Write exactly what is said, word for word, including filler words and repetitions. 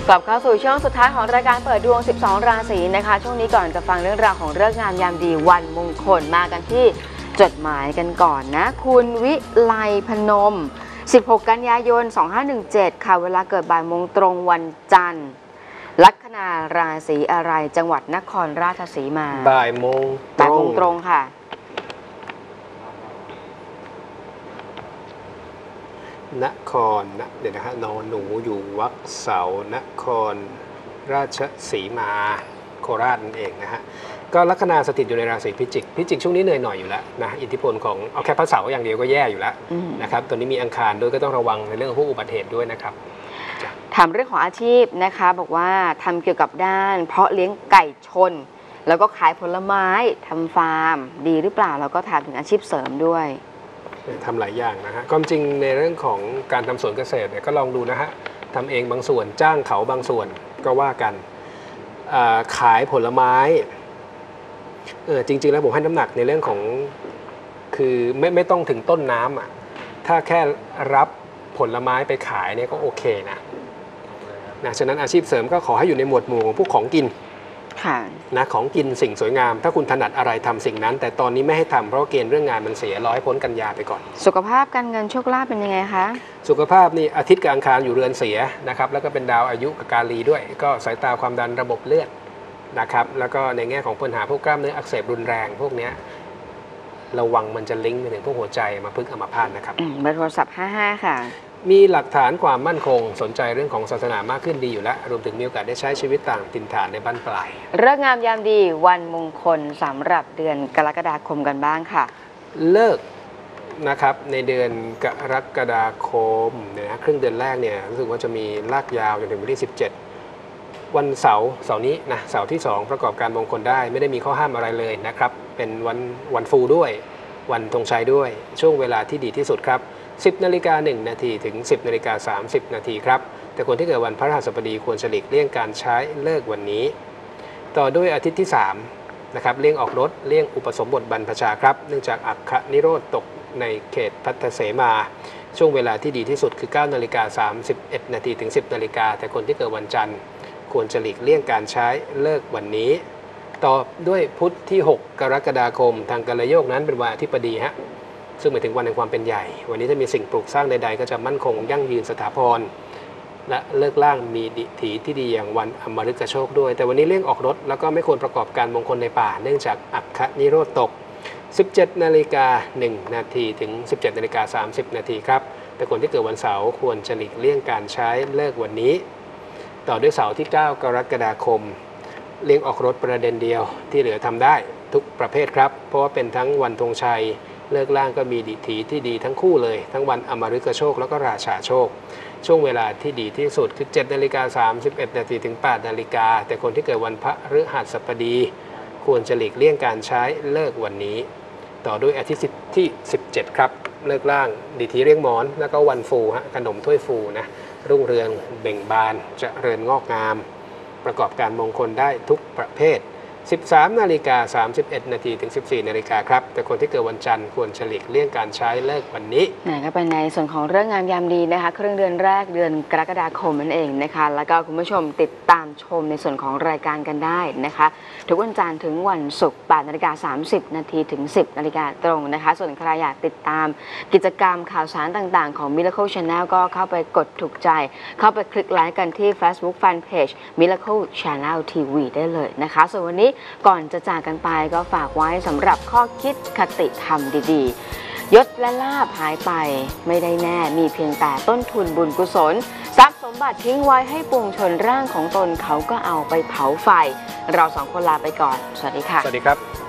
กลับเข้าสู่ช่วงสุดท้ายของรายการเปิดดวงสิบสองราศีนะคะช่วงนี้ก่อนจะฟังเรื่องราวของฤกษ์งามยามดีวันมงคลมากันที่จดหมายกันก่อนนะคุณวิไลพนมสิบหกกันยายนสองพันห้าร้อยสิบเจ็ดค่ะเวลาเกิดบ่ายโมงตรงวันจันทร์ลัคนาราศีอะไรจังหวัดนครราชสีมาบ่ายโมงบ่ายโมงตรงค่ะนครนะเดี๋ยวนะฮะนอนหนูอยู่วักเสานครราชสีมาโคราชนั่นเองนะฮะก็ลัคนาสถิตอยู่ในราศีพิจิกพิจิกช่วงนี้เหนื่อยหน่อยอยู่แล้วนะอิทธิพลของเอาแค่พระเสาร์อย่างเดียวก็แย่อยู่แล้วนะครับตัวนี้มีอังคารด้วยก็ต้องระวังในเรื่องของพวกอุบัติเหตุด้วยนะครับถามเรื่องของอาชีพนะคะบอกว่าทำเกี่ยวกับด้านเพาะเลี้ยงไก่ชนแล้วก็ขายผลไม้ทำฟาร์มดีหรือเปล่าแล้วก็ถามถึงอาชีพเสริมด้วยทำหลายอย่างนะฮะก็จริงในเรื่องของการทำสวนเกษตรเนี่ยก็ลองดูนะฮะทำเองบางส่วนจ้างเขาบางส่วนก็ว่ากันขายผลไม้เออจริงๆแล้วผมให้น้ำหนักในเรื่องของคือไม่ไม่ต้องถึงต้นน้ำอ่ะถ้าแค่รับผลไม้ไปขายเนี่ยก็โอเคนะนะฉะนั้นอาชีพเสริมก็ขอให้อยู่ในหมวดหมู่ของพวกของกินนะของกินสิ่งสวยงามถ้าคุณถนัดอะไรทำสิ่งนั้นแต่ตอนนี้ไม่ให้ทำเพราะเกณฑ์เรื่องงานมันเสียร้อยพ้นกันยาไปก่อนสุขภาพการเงินโชคลาภเป็นยังไงคะสุขภาพนี่อาทิตย์กับอังคารอยู่เรือนเสียนะครับแล้วก็เป็นดาวอายุกับกาลีด้วยก็สายตาความดันระบบเลือดนะครับแล้วก็ในแง่ของปัญหาพวกกล้ามเนื้ออักเสบรุนแรงพวกนี้ระวังมันจะลิงก์ไปถึงพวกหัวใจมาพึ่งอัมพาตนะครับเบอร์โทรศัพท์ห้าห้าค่ะมีหลักฐานความมั่นคงสนใจเรื่องของศาสนามากขึ้นดีอยู่แล้วรวมถึงมีโอกาสได้ใช้ชีวิตต่างถิ่นฐานในบ้านปลายฤกษ์งามยามดีวันมงคลสำหรับเดือนกรกฎาคมกันบ้างค่ะเลิกนะครับในเดือนกรกฎาคมเนี่ยนะครึ่งเดือนแรกเนี่ยรู้สึกว่าจะมีลากยาวจนถึงวันที่สิบเจ็ดวันเสาร์เสาร์นี้นะเสาร์ที่สองประกอบการมงคลได้ไม่ได้มีข้อห้ามอะไรเลยนะครับเป็นวันวันฟูด้วยวันธงชัยด้วยช่วงเวลาที่ดีที่สุดครับสิบนาฬิกาหนึ่งนาทีถึงสิบนาฬิกาสามสิบนาทีครับแต่คนที่เกิดวันพฤหัสบดีควรหลีกเลี่ยงการใช้เลิกวันนี้ต่อด้วยอาทิตย์ที่สามนะครับเลี่ยงออกรถเลี่ยงอุปสมบทบรรพชาครับเนื่องจากอัคคนิโรธตกในเขตพัทธเสมาช่วงเวลาที่ดีที่สุดคือเก้านาฬิกาสามสิบเอ็ดนาทีถึงสิบนาฬิกาแต่คนที่เกิดวันจันทร์ควรหลีกเลี่ยงการใช้เลิกวันนี้ต่อด้วยพุธที่หกกรกฎาคมทางกัลยโยกนั้นเป็นวันอธิบดีฮะซึ่งหมายถึงวันแห่งความเป็นใหญ่วันนี้ถ้ามีสิ่งปลูกสร้างใดๆก็จะมั่นคงยั่งยืนสถาพรและเลิกล่างมีดิถีที่ดีอย่างวันอมฤกโชคด้วยแต่วันนี้เลี่ยงออกรถแล้วก็ไม่ควรประกอบการมงคลในป่าเนื่องจากอัคคนิโรธตกสิบเจ็ดนาฬิกาหนึ่งนาทีถึงสิบเจ็ดนาฬิกาสามสิบนาทีครับแต่คนที่เกิดวันเสาร์ควรหลีกเลี่ยงการใช้เลิกวันนี้ต่อด้วยเสาร์ที่เก้ากรกฎาคมเลี่ยงออกรถประเด็นเดียวที่เหลือทำได้ทุกประเภทครับเพราะว่าเป็นทั้งวันธงชัยเลิกล่างก็มีดิถีที่ดีทั้งคู่เลยทั้งวันอมฤกโชคแล้วก็ราชาโชคช่วงเวลาที่ดีที่สุดคือเจ็ดนาฬิกาสามสิบเอ็ดนาทีถึงแปดนาฬิกาแต่คนที่เกิดวันพฤหัสบดีควรจะหลีกเลี่ยงการใช้เลิกวันนี้ต่อด้วยอาทิตย์ที่สิบเจ็ดครับเลิกล่างดิถีเรียงหมอนแล้วก็วันฟูฮะขนมถ้วยฟูนะรุ่งเรืองเบ่งบานเจริญงอกงามประกอบการมงคลได้ทุกประเภทสิบสามนาฬิกาสามสิบเอ็ดนาทีถึงสิบสี่นาฬิกาครับแต่คนที่เกิดวันจันทร์ควรหลีกเลี่ยงการใช้เลิกวันนี้นี่ก็เป็นในส่วนของเรื่องงามยามดีนะคะครึ่งเดือนแรกเดือนกรกฎาคมนั่นเองนะคะแล้วก็คุณผู้ชมติดตามชมในส่วนของรายการกันได้นะคะทุกวันจันทร์ถึงวันศุกร์แปดนาฬิกาสามสิบนาทีถึงสิบนาฬิกาตรงนะคะส่วนใครอยากติดตามกิจกรรมข่าวสารต่างๆของ Miracle Channel ก็เข้าไปกดถูกใจเข้าไปคลิกไลค์กันที่ Facebook Fanpage Miracle Channel ที วี ได้เลยนะคะส่วนวันนี้ก่อนจะจากกันไปก็ฝากไว้สำหรับข้อคิดคติธรรมดีๆยศและลาภหายไปไม่ได้แน่มีเพียงแต่ต้นทุนบุญกุศลทรัพย์สมบัติทิ้งไว้ให้ปวงชนร่างของตนเขาก็เอาไปเผาไฟเราสองคนลาไปก่อนสวัสดีค่ะสวัสดีครับ